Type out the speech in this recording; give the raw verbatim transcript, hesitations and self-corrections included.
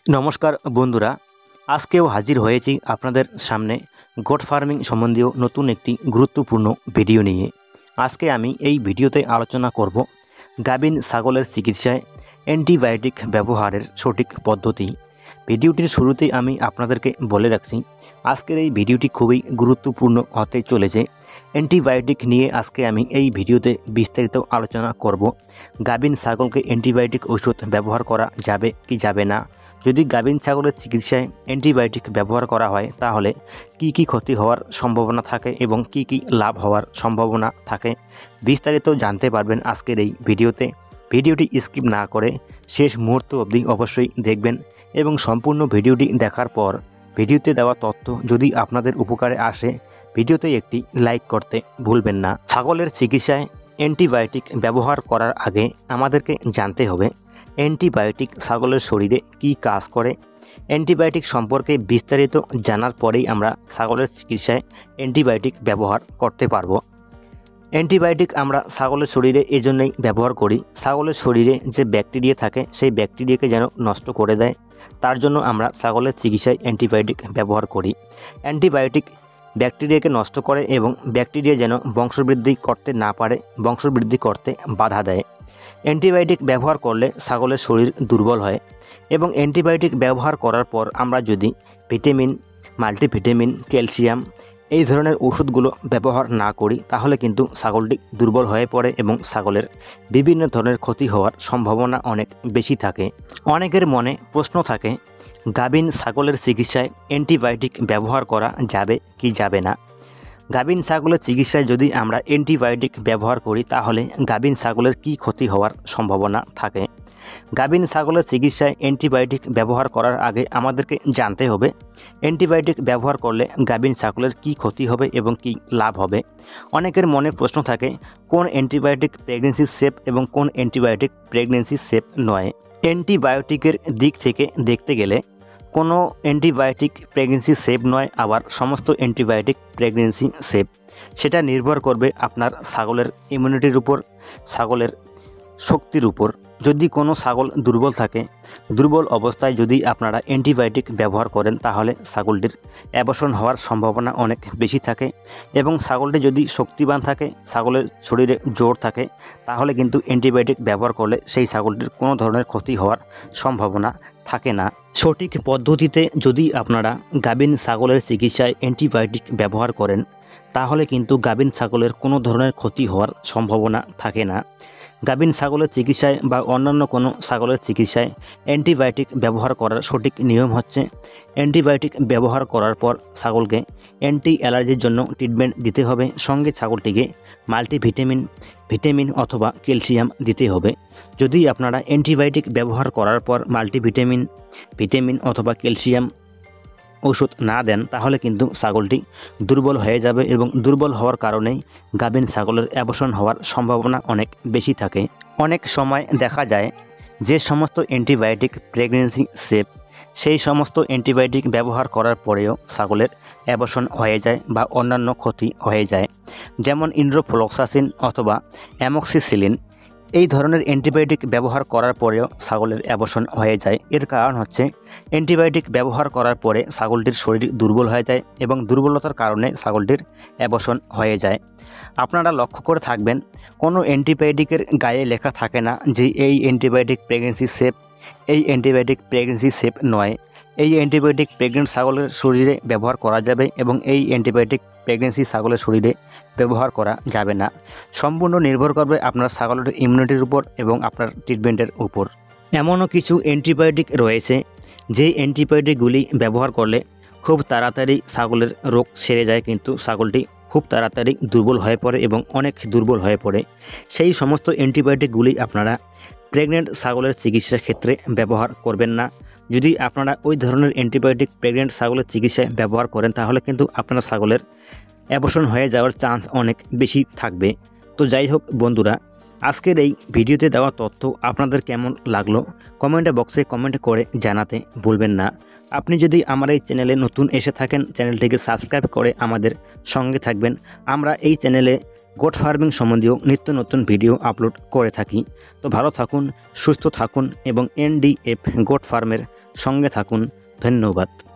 নমস্কার বন্ধুরা, আজকেও হাজির হয়েছি আপনাদের সামনে গোট ফার্মিং সম্বন্ধীয় নতুন একটি গুরুত্বপূর্ণ ভিডিও নিয়ে। আজকে আমি এই ভিডিওতে আলোচনা করব গাভীন ছাগলের চিকিৎসায় অ্যান্টিবায়োটিক ব্যবহারের সঠিক পদ্ধতি। ভিডিওটির শুরুতেই আমি আপনাদেরকে বলে রাখছি, আজকের এই ভিডিওটি খুবই গুরুত্বপূর্ণ হতে চলেছে। অ্যান্টিবায়োটিক নিয়ে আজকে আমি এই ভিডিওতে বিস্তারিত আলোচনা করব। গাভীন ছাগলকে অ্যান্টিবায়োটিক ওষুধ ব্যবহার করা যাবে কি যাবে না, যদি গাভীন ছাগলের চিকিৎসায় অ্যান্টিবায়োটিক ব্যবহার করা হয় তাহলে কি কি ক্ষতি হওয়ার সম্ভাবনা থাকে এবং কি কি লাভ হওয়ার সম্ভাবনা থাকে, বিস্তারিত জানতে পারবেন আজকের এই ভিডিওতে। ভিডিওটি স্কিপ না করে শেষ মুহূর্ত অবধি অবশ্যই দেখবেন এবং সম্পূর্ণ ভিডিওটি দেখার পর ভিডিওতে দেওয়া তথ্য যদি আপনাদের উপকারে আসে ভিডিওতে একটি লাইক করতে ভুলবেন না। ছাগলের চিকিৎসায় অ্যান্টিবায়োটিক ব্যবহার করার আগে আমাদেরকে জানতে হবে অ্যান্টিবায়োটিক ছাগলের শরীরে কি কাজ করে। অ্যান্টিবায়োটিক সম্পর্কে বিস্তারিত জানার পরেই আমরা ছাগলের চিকিৎসায় অ্যান্টিবায়োটিক ব্যবহার করতে পারবো। অ্যান্টিবায়োটিক আমরা ছাগলের শরীরে এজন্যই ব্যবহার করি, ছাগলের শরীরে যে ব্যাকটেরিয়া থাকে সেই ব্যাকটেরিয়াকে যেন নষ্ট করে দেয়, তার জন্য আমরা ছাগলের চিকিৎসায় অ্যান্টিবায়োটিক ব্যবহার করি। অ্যান্টিবায়োটিক ব্যাকটেরিয়াকে নষ্ট করে এবং ব্যাকটেরিয়া যেন বংশবৃদ্ধি করতে না পারে, বংশবৃদ্ধি করতে বাধা দেয়। অ্যান্টিবায়োটিক ব্যবহার করলে ছাগলের শরীর দুর্বল হয় এবং অ্যান্টিবায়োটিক ব্যবহার করার পর আমরা যদি ভিটামিন, মাল্টিভিটামিন, ক্যালসিয়াম এই ধরনের ওষুধগুলো ব্যবহার না করি তাহলে কিন্তু ছাগলটি দুর্বল হয়ে পড়ে এবং ছাগলের বিভিন্ন ধরনের ক্ষতি হওয়ার সম্ভাবনা অনেক বেশি থাকে। অনেকের মনে প্রশ্ন থাকে, গাভীন ছাগলের চিকিৎসায় অ্যান্টিবায়োটিক ব্যবহার করা যাবে কি যাবে না। গাভীন ছাগলের চিকিৎসায় যদি আমরা অ্যান্টিবায়োটিক ব্যবহার করি তাহলে গাভীন ছাগলের কি ক্ষতি হওয়ার সম্ভাবনা থাকে। গাভীন ছাগলের চিকিৎসায় অ্যান্টিবায়োটিক ব্যবহার করার আগে আমাদেরকে জানতে হবে অ্যান্টিবায়োটিক ব্যবহার করলে গাভীন ছাগলের কি ক্ষতি হবে এবং কি লাভ হবে। অনেকের মনে প্রশ্ন থাকে, কোন অ্যান্টিবায়োটিক প্রেগনেন্সি সেফ এবং কোন অ্যান্টিবায়োটিক প্রেগনেন্সি সেফ নয়। অ্যান্টিবায়োটিকের দিক থেকে দেখতে গেলে কোনো অ্যান্টিবায়োটিক প্রেগনেন্সি সেফ নয়, আবার সমস্ত অ্যান্টিবায়োটিক প্রেগনেন্সি সেফ। সেটা নির্ভর করবে আপনার ছাগলের ইমিউনিটির উপর, ছাগলের শক্তির উপর। যদি কোনো ছাগল দুর্বল থাকে, দুর্বল অবস্থায় যদি আপনারা অ্যান্টিবায়োটিক ব্যবহার করেন তাহলে ছাগলটির অ্যাবর্শন হওয়ার সম্ভাবনা অনেক বেশি থাকে এবং ছাগলটি যদি শক্তিবান থাকে, ছাগলের শরীরে জোর থাকে, তাহলে কিন্তু অ্যান্টিবায়োটিক ব্যবহার করলে সেই ছাগলটির কোনো ধরনের ক্ষতি হওয়ার সম্ভাবনা থাকে না। সঠিক পদ্ধতিতে যদি আপনারা গাভীন ছাগলের চিকিৎসায় অ্যান্টিবায়োটিক ব্যবহার করেন তাহলে কিন্তু গাভীন ছাগলের কোনো ধরনের ক্ষতি হওয়ার সম্ভাবনা থাকে না। গাভীন ছাগলের চিকিৎসায় বা অন্যান্য কোনো ছাগলের চিকিৎসায় অ্যান্টিবায়োটিক ব্যবহার করার সঠিক নিয়ম হচ্ছে, অ্যান্টিবায়োটিক ব্যবহার করার পর ছাগলকে অ্যান্টি অ্যালার্জির জন্য ট্রিটমেন্ট দিতে হবে, সঙ্গে ছাগলটিকে মাল্টিভিটামিন, ভিটামিন অথবা ক্যালসিয়াম দিতে হবে। যদি আপনারা অ্যান্টিবায়োটিক ব্যবহার করার পর মাল্টিভিটামিন, ভিটামিন অথবা ক্যালসিয়াম ওষুধ না দেন তাহলে কিন্তু ছাগলটি দুর্বল হয়ে যাবে এবং দুর্বল হওয়ার কারণেই গাভীন ছাগলের অ্যাবর্শন হওয়ার সম্ভাবনা অনেক বেশি থাকে। অনেক সময় দেখা যায় যে সমস্ত অ্যান্টিবায়োটিক প্রেগনেন্সি সেফ, সেই সমস্ত অ্যান্টিবায়োটিক ব্যবহার করার পরেও ছাগলের অ্যাবর্শন হয়ে যায় বা অন্যান্য ক্ষতি হয়ে যায়, যেমন ইন্ড্রোফ্লক্সাসিন অথবা অ্যামক্সিসিলিন। এই ধরনের অ্যান্টিবায়োটিক ব্যবহার করার পরেও ছাগলের অ্যাবর্শন হয়ে যায়। এর কারণ হচ্ছে অ্যান্টিবায়োটিক ব্যবহার করার পরে ছাগলটির শরীর দুর্বল হয়ে যায় এবং দুর্বলতার কারণে ছাগলটির অ্যাবর্শন হয়ে যায়। আপনারা লক্ষ্য করে থাকবেন কোনো অ্যান্টিবায়োটিকের গায়ে লেখা থাকে না যে এই অ্যান্টিবায়োটিক প্রেগনেন্সি সেফ, এই অ্যান্টিবায়োটিক প্রেগনেন্সি সেফ নয়। এই অ্যান্টিবায়োটিক প্রেগনেন্ট ছাগলের শরীরে ব্যবহার করা যাবে এবং এই অ্যান্টিবায়োটিক প্রেগনেন্সি ছাগলের শরীরে ব্যবহার করা যাবে না। সম্পূর্ণ নির্ভর করবে আপনার ছাগলের ইমিউনিটির উপর এবং আপনার ট্রিটমেন্টের উপর। এমনও কিছু অ্যান্টিবায়োটিক রয়েছে যে অ্যান্টিবায়োটিকগুলি ব্যবহার করলে খুব তাড়াতাড়ি ছাগলের রোগ সেরে যায়, কিন্তু ছাগলটি খুব তাড়াতাড়ি দুর্বল হয়ে পড়ে এবং অনেক দুর্বল হয়ে পড়ে। সেই সমস্ত অ্যান্টিবায়োটিকগুলি আপনারা প্রেগনেন্ট ছাগলের চিকিৎসার ক্ষেত্রে ব্যবহার করবেন না। যদি আপনারা ওই ধরনের অ্যান্টিবায়োটিক প্রেগনেন্ট ছাগলের চিকিৎসায় ব্যবহার করেন তাহলে কিন্তু আপনার ছাগলের অ্যাবর্শন হয়ে যাওয়ার চান্স অনেক বেশি থাকবে। তো যাই হোক বন্ধুরা, আজকের এই ভিডিওতে দেওয়া তথ্য আপনাদের কেমন লাগলো কমেন্ট বক্সে কমেন্ট করে জানাতে ভুলবেন না। আপনি যদি আমার এই চ্যানেলে নতুন এসে থাকেন চ্যানেলটিকে সাবস্ক্রাইব করে আমাদের সঙ্গে থাকবেন। আমরা এই চ্যানেলে গোট ফার্মিং সম্বন্ধীয় নিত্য নতুন ভিডিও আপলোড করে থাকি। তো ভালো থাকুন, সুস্থ থাকুন এবং এনডিএফ গোট ফার্মের সঙ্গে থাকুন। ধন্যবাদ।